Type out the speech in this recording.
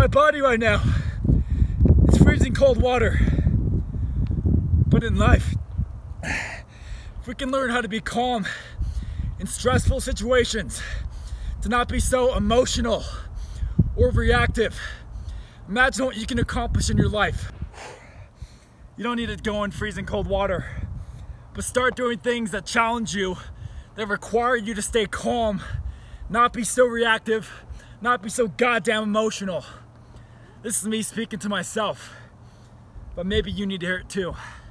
My body right now, it's freezing cold water. But in life, if we can learn how to be calm in stressful situations, to not be so emotional or reactive, imagine what you can accomplish in your life. You don't need to go in freezing cold water, but start doing things that challenge you, that require you to stay calm, not be so reactive, not be so goddamn emotional. This is me speaking to myself, but maybe you need to hear it too.